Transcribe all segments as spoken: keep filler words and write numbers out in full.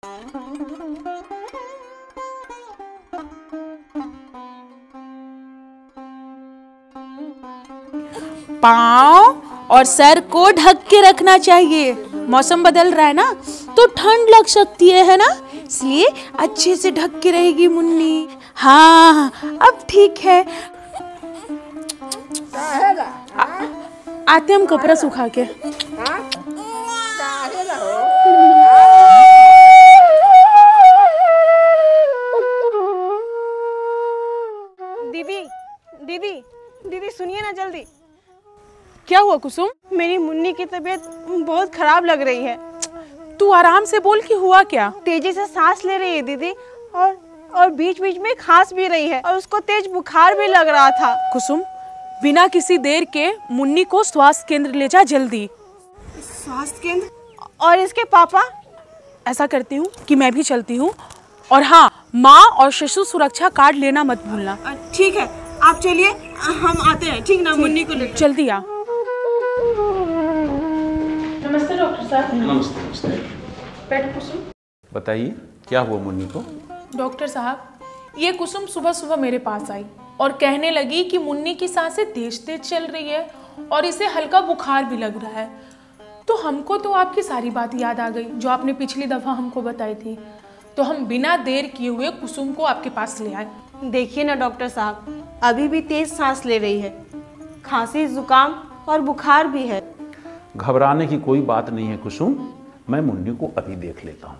पाँव और सर को ढक के रखना चाहिए। मौसम बदल रहा है ना, तो ठंड लग सकती है है ना, इसलिए अच्छे से ढक के रहेगी मुन्नी। हाँ अब ठीक है। आ, आते हम कपड़ा सुखा के। दीदी दीदी दीदी सुनिए ना जल्दी। क्या हुआ कुसुम? मेरी मुन्नी की तबीयत बहुत खराब लग रही है। तू आराम से बोल कि हुआ क्या? तेजी से सांस ले रही है दीदी, और और बीच बीच में खांस भी रही है, और उसको तेज बुखार भी लग रहा था। कुसुम, बिना किसी देर के मुन्नी को स्वास्थ्य केंद्र ले जा जल्दी। स्वास्थ्य केंद्र? और इसके पापा? ऐसा करती हूँ कि मैं भी चलती हूँ, और हाँ, माँ और शिशु सुरक्षा कार्ड लेना मत भूलना। ठीक है, आप चलिए, हम आते हैं। ठीक ना? मुन्नी को ले जल्दी आ। नमस्ते डॉक्टर साहब। नमस्ते नमस्ते। बैठ कुसुम। बताइए क्या हुआ मुन्नी को? डॉक्टर साहब, ये कुसुम सुबह सुबह मेरे पास आई और कहने लगी कि मुन्नी की सांसें तेज तेज चल रही है और इसे हल्का बुखार भी लग रहा है। तो हमको तो आपकी सारी बात याद आ गई जो आपने पिछली दफा हमको बताई थी, तो हम बिना देर किए हुए कुसुम को आपके पास ले आए। देखिए ना डॉक्टर साहब, अभी भी तेज सांस ले रही है, खांसी, जुकाम और बुखार भी है। घबराने की कोई बात नहीं है कुसुम, मैं मुन्नी को अभी देख लेता हूं।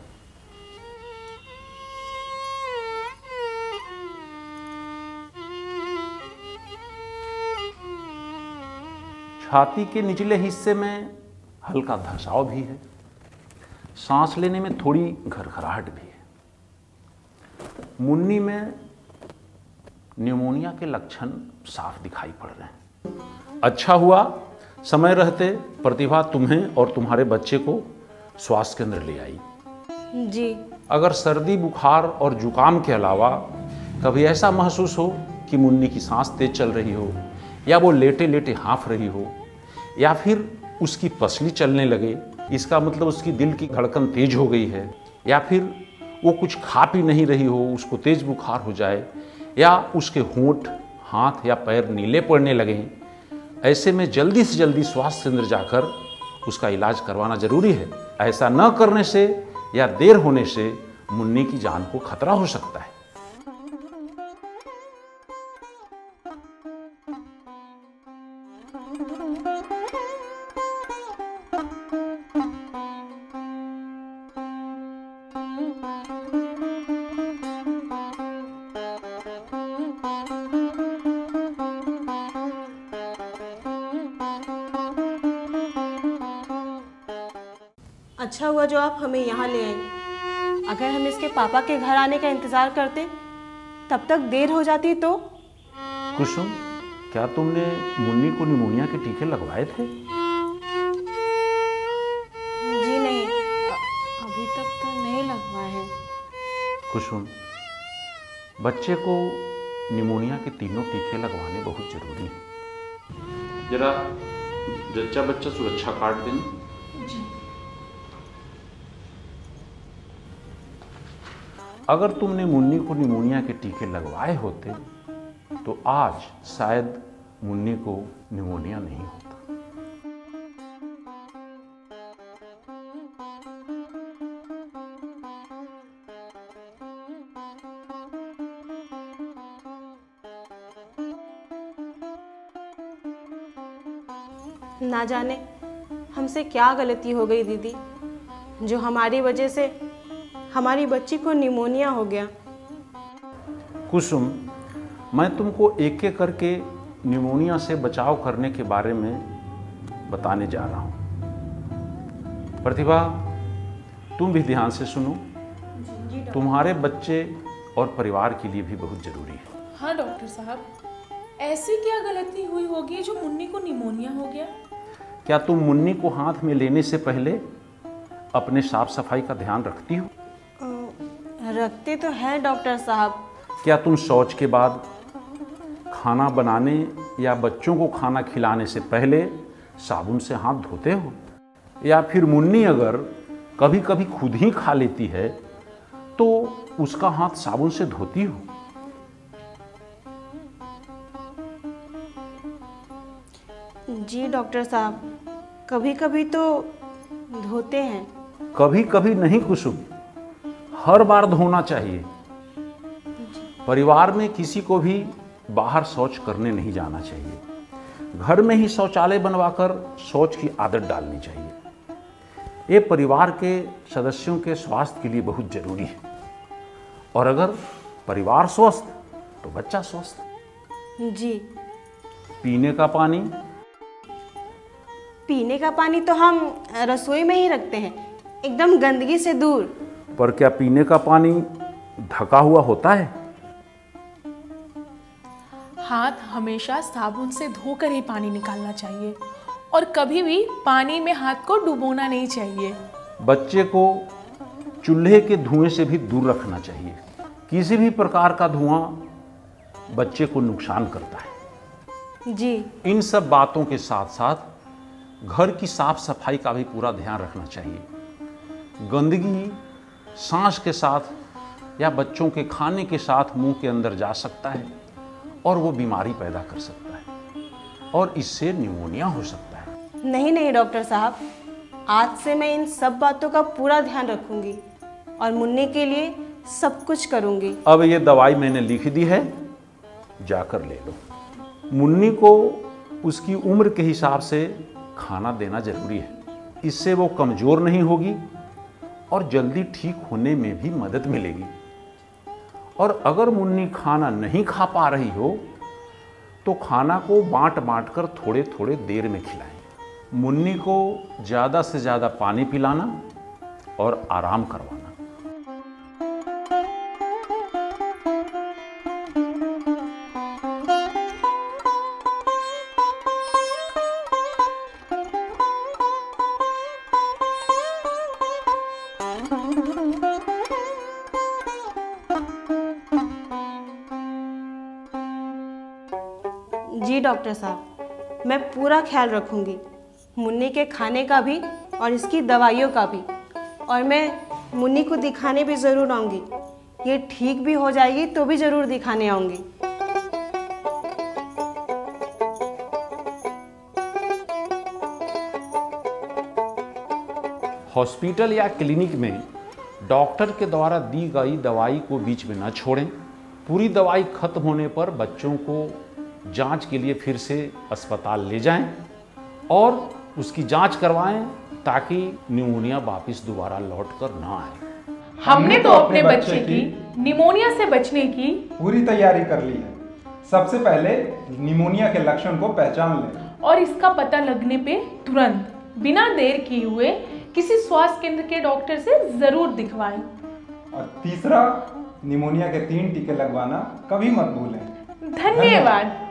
छाती के निचले हिस्से में हल्का धसाव भी है, सांस लेने में थोड़ी घरघराहट भी है। मुन्नी में न्यूमोनिया के लक्षण साफ दिखाई पड़ रहे हैं। अच्छा हुआ समय रहते प्रतिभा तुम्हें और तुम्हारे बच्चे को स्वास्थ्य केंद्र ले आई। जी। अगर सर्दी, बुखार और जुकाम के अलावा कभी ऐसा महसूस हो कि मुन्नी की सांस तेज चल रही हो, या वो लेटे लेटे हाँफ रही हो, या फिर उसकी पसली चलने लगे, इसका मतलब उसकी दिल की धड़कन तेज हो गई है, या फिर वो कुछ खा पी नहीं रही हो, उसको तेज बुखार हो जाए, या उसके होंठ, हाथ या पैर नीले पड़ने लगें, ऐसे में जल्दी से जल्दी स्वास्थ्य केंद्र जाकर उसका इलाज करवाना जरूरी है। ऐसा न करने से या देर होने से मुन्नी की जान को खतरा हो सकता है। अच्छा हुआ जो आप हमें यहाँ ले आए। अगर हम इसके पापा के घर आने का इंतजार करते तब तक देर हो जाती तो। कुसुम, क्या तुमने मुन्नी को निमोनिया के टीके लगवाए थे? जी नहीं, अभी तक तो नहीं लगवाए हैं। कुसुम, बच्चे को निमोनिया के तीनों टीके लगवाने बहुत जरूरी है। जरा जच्चा बच्चा सुरक्षा कार्ड देना। अगर तुमने मुन्नी को निमोनिया के टीके लगवाए होते तो आज शायद मुन्नी को निमोनिया नहीं होता। ना जाने हमसे क्या गलती हो गई दीदी, जो हमारी वजह से हमारी बच्ची को निमोनिया हो गया। कुसुम, मैं तुमको एक एक करके निमोनिया से बचाव करने के बारे में बताने जा रहा हूँ। प्रतिभा, तुम भी ध्यान से सुनो, तुम्हारे बच्चे और परिवार के लिए भी बहुत जरूरी है। हाँ डॉक्टर साहब, ऐसी क्या गलती हुई होगी जो मुन्नी को निमोनिया हो गया? क्या तुम मुन्नी को हाथ में लेने से पहले अपने साफ सफाई का ध्यान रखती हो? रखते तो है डॉक्टर साहब। क्या तुम शौच के बाद, खाना बनाने या बच्चों को खाना खिलाने से पहले साबुन से हाथ धोते हो? या फिर मुन्नी अगर कभी कभी खुद ही खा लेती है तो उसका हाथ साबुन से धोती हो? जी डॉक्टर साहब, कभी कभी तो धोते हैं। कभी कभी नहीं कुसुम, हर बार धोना चाहिए। परिवार में किसी को भी बाहर शौच करने नहीं जाना चाहिए। घर में ही शौचालय बनवाकर शौच की आदत डालनी चाहिए। ये परिवार के सदस्यों के स्वास्थ्य के लिए बहुत जरूरी है। और अगर परिवार स्वस्थ तो बच्चा स्वस्थ। जी। पीने का पानी? पीने का पानी तो हम रसोई में ही रखते हैं, एकदम गंदगी से दूर। पर क्या पीने का पानी ढका हुआ होता है? हाथ हमेशा साबुन से धोकर ही पानी निकालना चाहिए और कभी भी पानी में हाथ को डुबोना नहीं चाहिए। बच्चे को चूल्हे के धुएं से भी दूर रखना चाहिए। किसी भी प्रकार का धुआं बच्चे को नुकसान करता है। जी। इन सब बातों के साथ साथ घर की साफ सफाई का भी पूरा ध्यान रखना चाहिए। गंदगी सांस के साथ या बच्चों के खाने के साथ मुंह के अंदर जा सकता है और वो बीमारी पैदा कर सकता है और इससे निमोनिया हो सकता है। नहीं नहीं डॉक्टर साहब, आज से मैं इन सब बातों का पूरा ध्यान रखूंगी और मुन्नी के लिए सब कुछ करूंगी। अब ये दवाई मैंने लिख दी है, जाकर ले लो। मुन्नी को उसकी उम्र के हिसाब से खाना देना जरूरी है। इससे वो कमजोर नहीं होगी और जल्दी ठीक होने में भी मदद मिलेगी। और अगर मुन्नी खाना नहीं खा पा रही हो तो खाना को बांट बांट कर थोड़े थोड़े देर में खिलाएं। मुन्नी को ज़्यादा से ज़्यादा पानी पिलाना और आराम करवाना। जी डॉक्टर साहब, मैं पूरा ख्याल रखूंगी, मुन्नी के खाने का भी और इसकी दवाइयों का भी। और मैं मुन्नी को दिखाने भी ज़रूर आऊँगी। ये ठीक भी हो जाएगी तो भी ज़रूर दिखाने आऊँगी। हॉस्पिटल या क्लिनिक में डॉक्टर के द्वारा दी गई दवाई को बीच में न छोड़ें। पूरी दवाई खत्म होने पर बच्चों को जांच के लिए फिर से अस्पताल ले जाएं और उसकी जांच करवाएं ताकि निमोनिया वापस दोबारा लौट कर ना आए। हमने तो अपने बच्चे की निमोनिया से बचने की पूरी तैयारी कर ली है। सबसे पहले निमोनिया के लक्षण को पहचान लें और इसका पता लगने पे तुरंत बिना देर किए हुए किसी स्वास्थ्य केंद्र के डॉक्टर से जरूर दिखवाएं। और तीसरा, निमोनिया के तीन टीके लगवाना कभी मत भूलें। धन्यवाद।